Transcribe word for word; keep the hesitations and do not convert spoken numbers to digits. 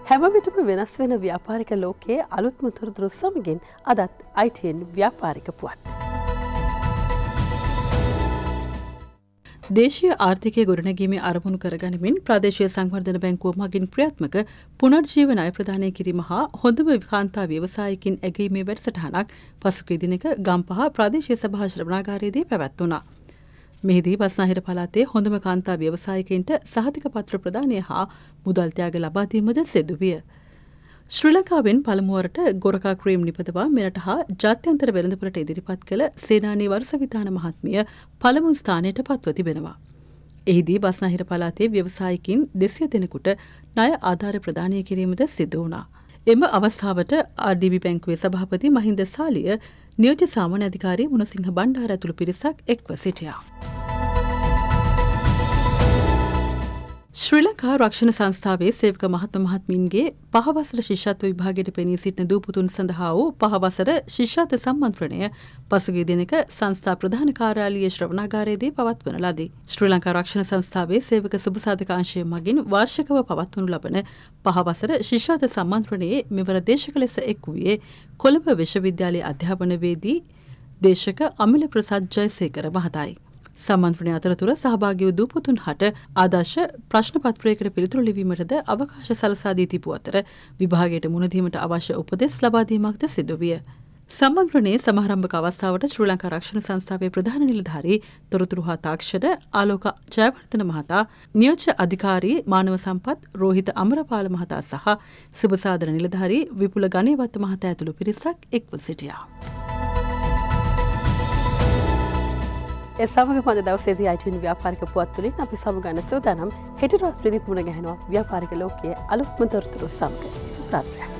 හැම විටම වෙනස් වෙන ව්‍යාපාරික ලෝකයේ අලුත්ම තොරතුරු සමගින් අදත් I T N ව්‍යාපාරික පුවත්. දේශීය ආර්ථිකය ගොඩනැගීමේ අරමුණු කරගනිමින් ප්‍රාදේශීය සංවර්ධන බැංකුව මගින් ක්‍රියාත්මක පුනර්ජීව ණය ප්‍රදානය කිරීම හා හොඳම කාන්තා ව්‍යවසායකින් ඇගීමේ වැඩසටහනක් පසුගිය දිනක ගම්පහ ප්‍රාදේශීය සභා ශ්‍රවණාගාරයේදී පැවැත්වුණා. මෙහිදී බස්නාහිර පළාතේ හොඳම කාන්තා ව්‍යවසායකින්ට සහතික පත්‍ර ප්‍රදානය හා මුදල් ත්‍යාග ලබා දීමද සිදු විය. ශ්‍රී ලංකාවෙන් පළමුවරට ගොරකා ක්‍රීම් නිපදවා මෙරට හා ජාත්‍යන්තර වෙළඳපොළට ඉදිරිපත් කළ සේනානී වර්ෂවිතාන මහත්මිය පළමු ස්ථානයට පත්ව තිබෙනවා. එහිදී බස්නාහිර පළාතේ ව්‍යවසායකින් දෙසිය දෙනෙකුට ණය ආධාර ප්‍රදානය කිරීමද සිදු වුණා. එම අවස්ථාවට ආර් ඩී බී බැංකුවේ සභාපති මහින්ද සාලිය, නියෝජ්‍ය සාමාන්‍ය අධිකාරී මුණසිංහ බණ්ඩාර ඇතුළු පිරිසක් එක්ව සිටියා. ශ්‍රී ලංකා රක්ෂණ සංස්ථාවේ සේවක මහත්ම මහත්මීන්ගේ පහවසර ශිෂ්‍යත්ව විභාගයට පෙනී සිටින දූපුතුන් සඳහා වූ පහවසර ශිෂ්‍යත්ව සම්මන්ත්‍රණය පසුගිය දිනක සංස්ථා ප්‍රධාන කාර්යාලීය ශ්‍රවණාගාරයේදී පවත්වන ලදී. ශ්‍රී ලංකා රක්ෂණ සංස්ථාවේ සේවක සුබසාධක අංශය මගින් වාර්ෂිකව පවත්වනු ලබන පහවසර ශිෂ්‍යත්ව සම්මන්ත්‍රණයේ මෙවර දේශක ලෙස එක් වූයේ කොළඹ විශ්වවිද්‍යාලයේ අධ්‍යාපනවේදී දේශක අමිල ප්‍රසාද් ජයසේකර මහතායි. සම්මන්ත්‍රණය අතරතුර සහභාගී වූ දූපුතුන් හට ආදර්ශ ප්‍රශ්න පත්‍රයකට පිළිතුරු ලිවීමටද අවකාශ සලසා දී තිබූ අතර විභාගයට මුහුණ දීමට අවශ්‍ය උපදෙස් ලබා දීමක්ද සිදු විය. සම්මන්ත්‍රණයේ සමාරම්භක අවස්ථාවට ශ්‍රී ලංකා රක්ෂණ සංස්ථාවේ ප්‍රධාන නිලධාරී තොරතුරු හා තාක්ෂණ ආලෝක ජයවර්ධන මහතා, නියෝජ්‍ය අධිකාරී මානව සම්පත් රෝහිත අමරපාල මහතා සහ සුබසාධන නිලධාරී විපුල ගණේවත්ත මහතා ඇතුළු පිරිසක් එක්ව සිටියා. ඒ සමග පද දවසේදී I T N ව්‍යාපාරික පුවත් තුළින් අපි සමුගන්න සූදානම් හෙට රාත්‍රියේදී මුණ ගැහෙනවා ව්‍යාපාරික ලෝකයේ අලුත්ම තොරතුරු සමග. සුබ රාත්‍රියක්.